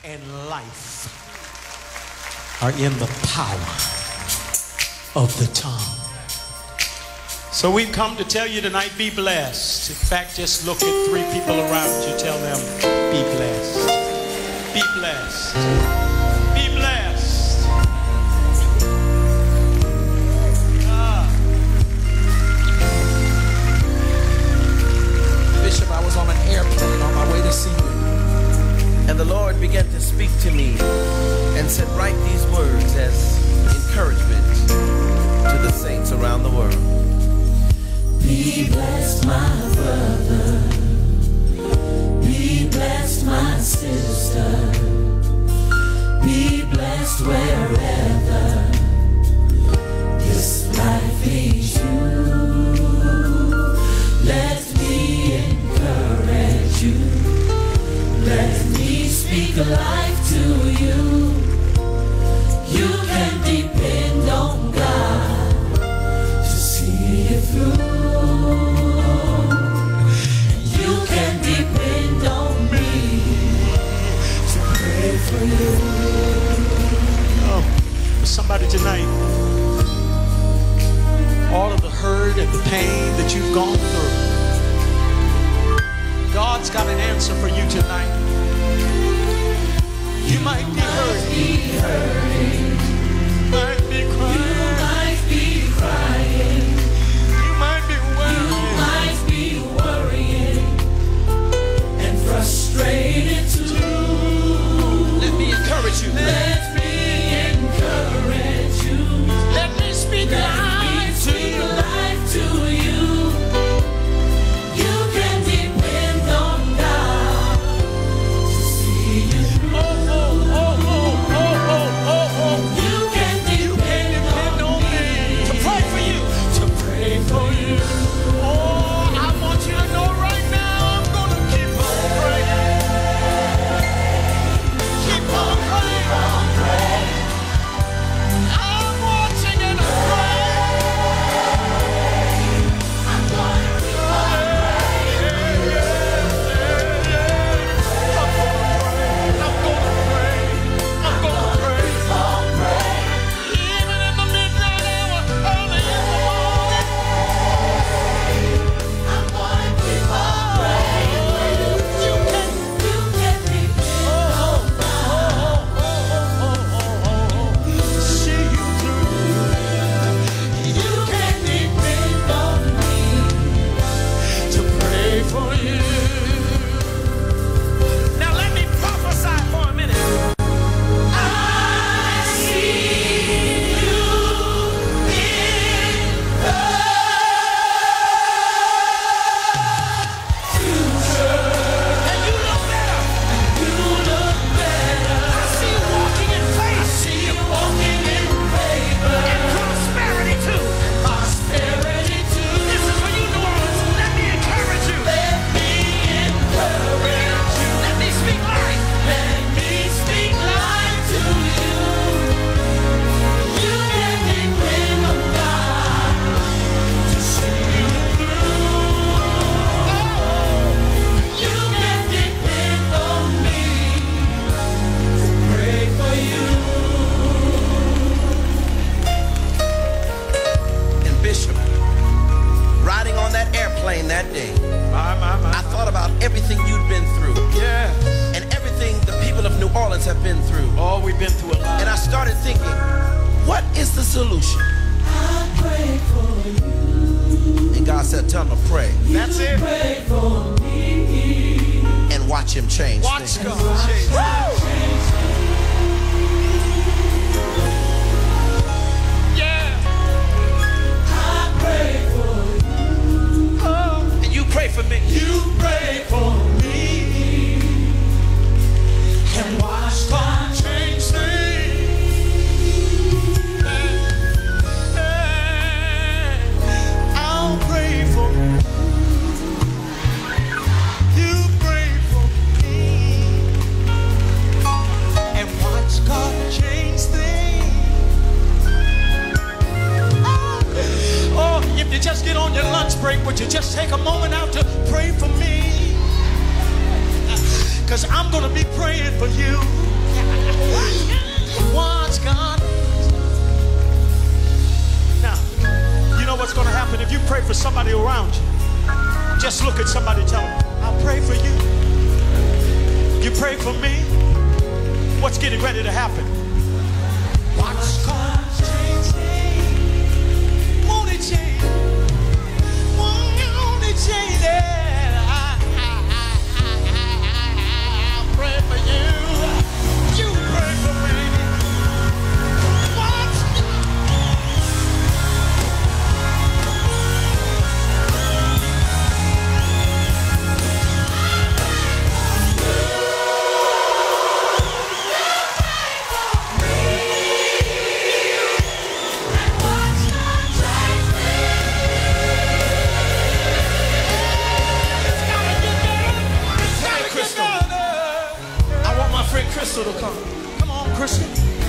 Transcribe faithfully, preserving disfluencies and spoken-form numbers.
and life are in the power of the tongue. So we've come to tell you tonight, be blessed. In fact, just look at three people around you, tell them, be blessed. Be blessed. Be blessed. Ah. Bishop, I was on an airplane on my way to see you. And the Lord began to speak to me and said, write these words as encouragement to the saints around the world. Be blessed, my brother. Be blessed, my sister. Be blessed wherever this life leads you. Let me encourage you. Let me speak life to you. You can depend on God to see you through. You can depend on me to pray for you. Oh, somebody tonight, all of the hurt and the pain that you've gone through, God's got an answer for you tonight. You might be hurting, might be crying, You might be crying. you might be You worrying, might be worrying and frustrated too. let me encourage you. Let me encourage you. Let me speak Let me life to speak you. life to you. You can depend on God to see you through. Oh, oh, oh, oh, oh, oh, oh, oh. You can depend Depend on on me to me pray for you. to pray for you. Oh, I want you to know right now, I'm gonna keep on praying. Keep on praying. I'm watching and I'm praying. I'm going to keep on I'm gonna pray. I'm gonna pray. Even in the midnight hour, early in the morning. I'm going to keep on praying for you. You can. You can depend on See you through. You can depend on me To pray for you. Now let me prophesy for a minute. I see you in the future. And you look better. You look better. I see you walking in faith See you walking in favor and prosperity too. prosperity too. This is for you, New Orleans. Let me encourage you. Let me encourage you. Let me speak life. Let me speak life to you. You can depend on God to see you through. You can depend on me to pray for you. And Bishop, riding on that airplane that day, My, my, my. I thought about everything you'd been through Yeah. and everything the people of New Orleans have been through. Oh, we've been through a lot. And I started thinking, what is the solution? I pray for you. And God said, tell them to pray That's it. Pray for me. and watch him change Watch things. God change. Yeah. I pray for you. Oh. And you pray for me. You pray for me. And watch God change things. I'll pray for you. You pray for me. somebody around you. Just look at somebody and tell them, I'll pray for you. You pray for me. What's getting ready to happen? What's gonna change? Won't it change? Won't it change? I, I, I, I, I'll pray for you. You pray for me. What's Crystal to come. Come on, Crystal.